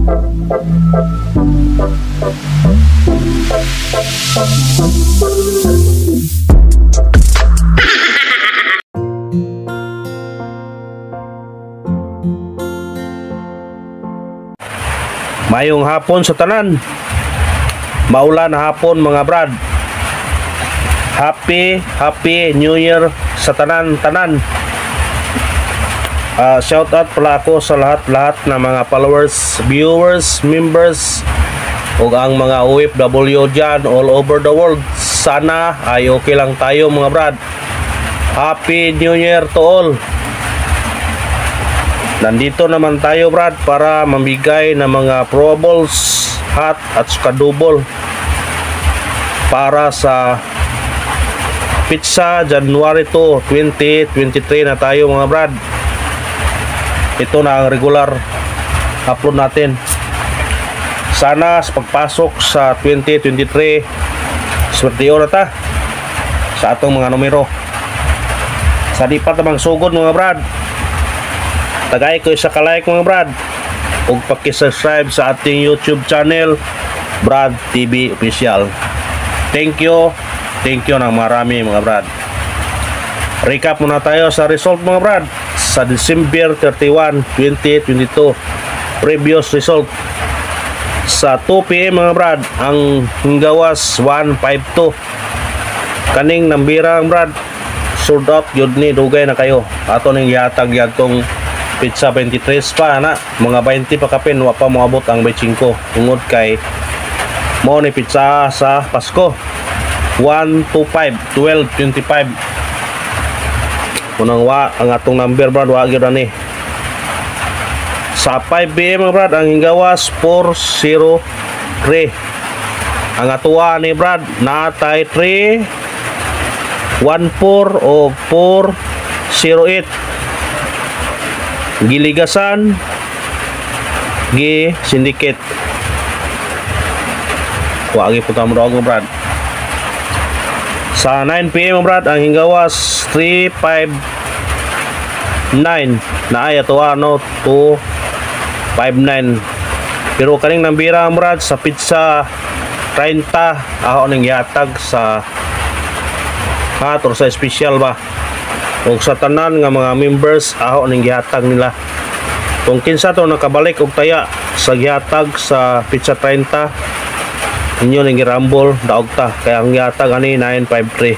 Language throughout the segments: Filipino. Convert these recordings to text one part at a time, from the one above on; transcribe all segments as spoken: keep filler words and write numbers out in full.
Mayong hapon sa tanan. Maulan hapon mga brad. Happy Happy New Year sa tanan-tanan. Uh, shout out pala ako sa lahat-lahat na mga followers, viewers, members ug ang mga O F W dyan all over the world. Sana ay okay lang tayo mga brad. Happy New Year to all. Nandito naman tayo brad para mamigay ng mga probables, hot at skadubol para sa pizza January two, twenty twenty-three na tayo mga brad. Ito na ang regular upload natin. Sana sa pagpasok sa twenty twenty-three swertiyo na ta sa atong mga numero. Sa di pa tamang sugod mga brad, tagay ko sa ka-like mga brad ug paki-subscribe sa ating YouTube channel Brad T V Official. Thank you. Thank you ng marami mga brad. Recap muna tayo sa result mga brad sa December thirty-one, twenty twenty-two. Previous result sa two P M mga brad, ang hinggawas one fifty-two. Kaning nambira ang brad sold out yun ni dugay na kayo. Ato ning yatag yatong pizza twenty-three pa na mga twenty pa kapin wa pa moabot ang twenty-five tungod kay mo ni pizza sa Pasko. One twenty-five, twelve twenty-five. Unang wa ang atong number brad wa gyud ani. Sa five P M brad ang hinggawas four oh three. Ang atuwa ni brad natay three one four o four oh eight. Giligasan gi syndicate. Wa gi puta mo og brad. Sa nine P M brad ang hinggawas three five nine na ay ato ano two five nine. Pero kaning nambira brad sa pizza thirty aho ning yatag sa hot or sa special ba. Og sa tanan nga mga members aho ning gihatag nila. Kung kinsa to nakabalik og taya sa gihatag sa pizza thirty, inyo ning girambol daog ta kay ang gihatag ani nine five three.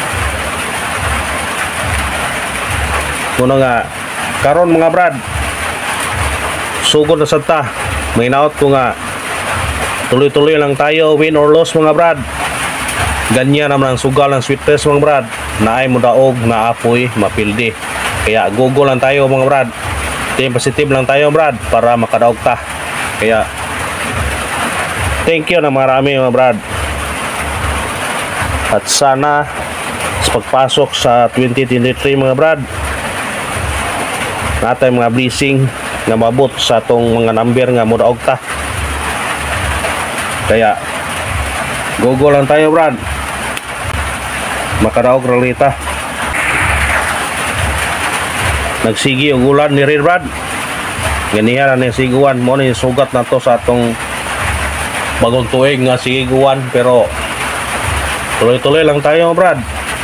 Kuno nga karon mga brad sugod na sad ta. May naot ko nga tuloy-tuloy lang tayo, win or loss mga brad. Ganyan naman ang sugal ng sweet test mga brad. Naay mo daog, naapoy, mapildi. Kaya google lang tayo mga brad. Team positive lang tayo brad para makadaog ta. Kaya thank you na marami mga brad. At sana sa pagpasok sa twenty twenty-three mga brad natay mga blessing nga mabot sa atong mga number nga mo daog ta. Kaya google lang tayo brad. Makadaog ralita. Nagsigi og ulan ni rin brad. Ganihan na siguan mo ni sugat na to sa atong bagong tuig nga siguan. Pero tuloy-tuloy lang tayo brad.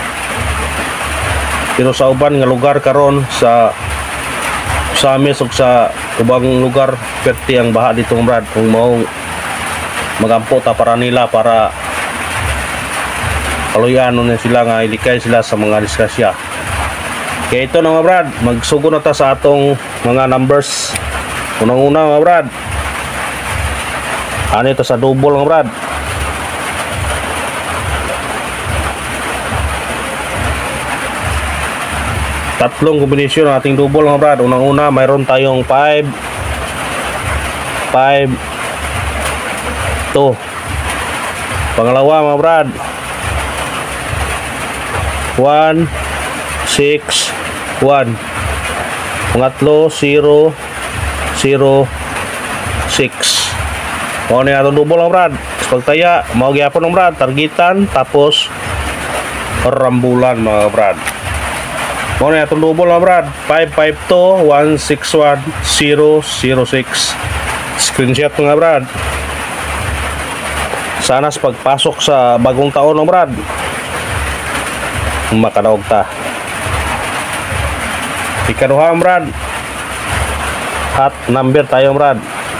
Pero sa uban nga lugar karon sa sa amis ug sa ubang lugar perti ang baha dito brad. Kung mao magampo ta para nila para kaluyan na sila nga ilikay sila sa mga disgrasya. Kaya ito na mga brad, magsugo na ta sa atong mga numbers. Unang-una mga brad, ano ito sa double mga brad. Tatlong kombinasyon ng ating double mga brad. Unang-una mayroon tayong five five two. Pangalawa mga brad one six one. Pangatlo zero zero six. Mo ni atong double mga brad. Pagtaya mao gyapon ng brad targetan tapos rambulan mga brad. Mo ni atong double mga brad five five two one six one zero zero six. Screenshot mga brad. Sana sa pagpasok sa bagong taon mga brad, makadaog ta. Ikaduha brad, hot number tayo brad.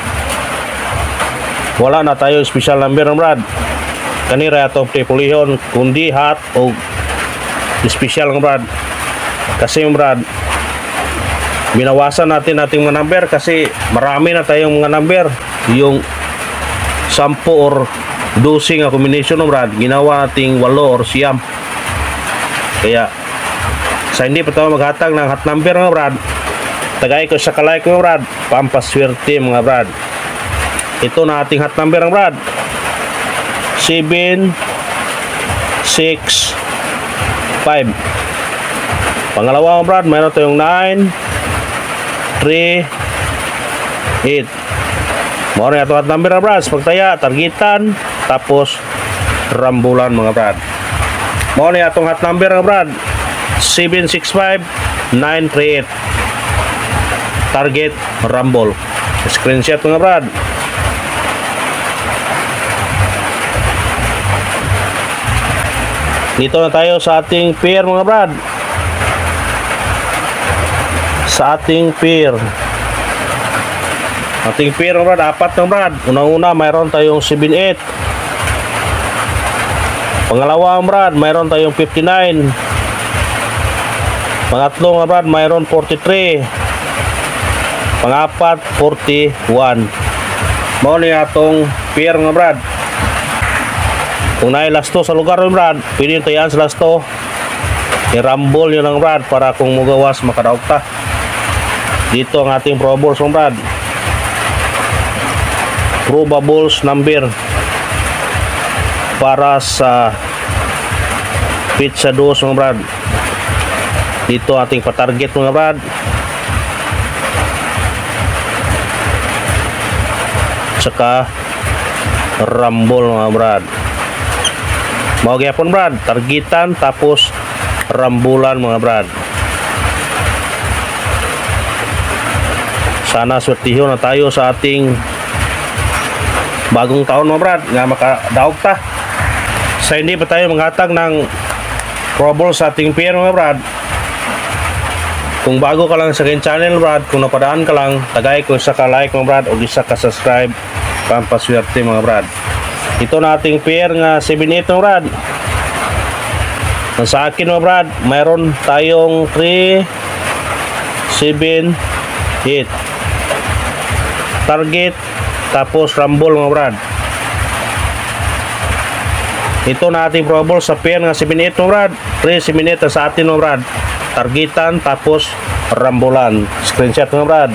Wala na tayo special number brad. Kanira atong pulihon kundi hot o special brad. Kasi brad, binawasan natin ating mga number kasi marami na tayong mga number. Yung sampo or dosing nga combination brad, ginawa nating walo or siyam. Kaya sa hindi pa tayo maghatag ng hot number mga brad, tagay ko sa kalike mga brad, pampaswerte mga brad. Ito na ating hot number mga brad, seven six five. Pangalawa mga brad, mayroon tayong nine three eight. Mao na ito hot number mga brad, pagtaya targetan tapos rambulan mga brad. Mao na itong hot number mga brad, seven six five nine three eight. Target rumble. Screenshot mga brad. Dito na tayo sa ating pair mga brad. Sa ating pair. Ating pair mga brad, apat mga brad. Unang-una mayroon tayong seven eight. Pangalawa mga brad, mayroon tayong fifty-nine. Pangatlo mga brad, mayroon forty-three. Pangapat, forty-one. Mao ni atong pair mga brad. Kung naay lasto sa lugar mga brad, pwede nyo tayaan sa lasto. I-rumble nyo lang brad para kung mugawas makadaog ta. Dito ang ating probables mga brad. Probables number para sa pizza dos mga brad. Dito ating patarget mga brad. Saka rumble mga brad. Mau gyapon brad, targetan tapos rambulan mga brad. Sana swertihon na tayo sa ating bagong taon mga brad, nga makadaog ta. Sa hindi pa tayo maghatag ng probable sa ating pair mga brad, kung bago ka lang sa aking channel brad, kung napadaan ka lang, tagay ko isa ka like mga brad o isa ka subscribe, pampaswerte mga brad. Ito na ating pair nga seven eight mga brad. Sa akin mga brad, mayroon tayong three seven eight. Target tapos rumble mga brad. Ito na ating probable sa pair nga seven eight mga brad. three seven eight sa atin mga brad. Targetan tapos rambulan. Screenshot mga brad.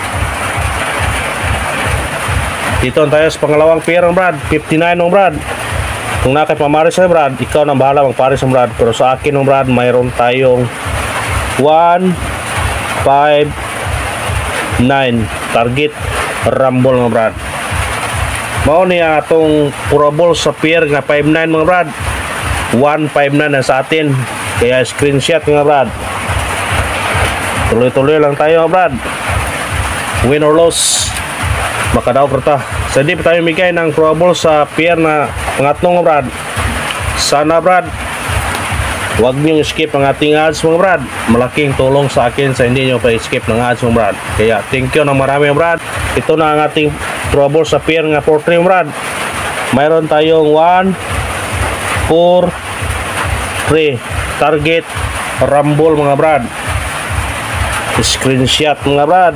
Dito tayo sa pangalawang pair mga brad, fifty-nine mga brad. Kung nakay pamaris mga brad, ikaw nang bahala magparis mga brad. Pero sa akin mga brad, mayroon tayong one five nine. Target rumble mga brad. Mao niya atong probable sa pair nga five nine mga brad. one five nine na sa atin. Kaya screenshot mga brad. Tuloy-tuloy lang tayo mga brad. Win or loss, makadaog kita. Sa so, di pa tayo migay ng probable sa pair na pangatlong mga brad. Sana brad, huwag nyo skip ang ating ads mga brad. Malaking tulong sa akin sa hindi nyo pa-skip ng ads mga brad. Kaya thank you ng marami mga brad. Ito na ang ating probable sa pair nga four three mga brad. Mayroon tayong one four three. Target rumble mga brad. Screenshot mga brad.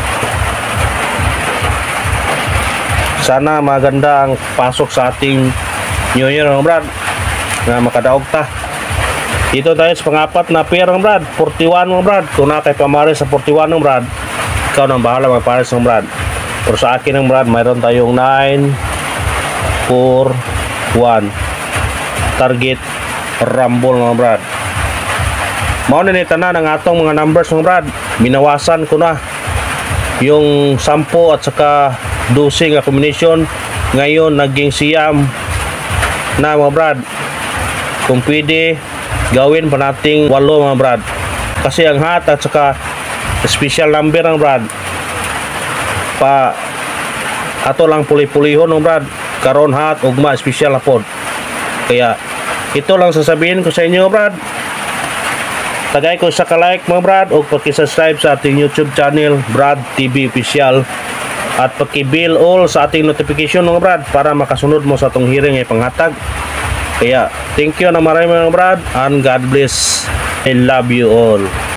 Sana maganda ang pasok sa ating New Year mga brad, na makadaog ta. Dito tayo sa pangapat na pair mga brad, forty-one mga brad. Kung na kay pamaris sa forty-one mga brad, ikaw nang bahala magparis mga brad. Pero sa akin mga brad, mayroon tayong nine four one. Target rumble mga brad. Mao na tanan ang atong mga numbers mga brad. Binawasan ko na yung sampo at saka dosing nga combination. Ngayon naging siyam na mga brad. Kung pwede, gawin pa nating walo mga brad. Kasi ang hot at saka special number ng brad, pa ato lang puli-pulihon no brad, karon hat ugma special na pod. Kaya ito lang sasabihin ko sa inyo brad, tagay ko sa ka-like mga brad o paki-subscribe sa ating YouTube channel Brad T V Official at paki-bell all sa ating notification mga brad para makasunod mo sa atong hearing ay panghatag. Kaya thank you na marami mga brad and God bless. I love you all.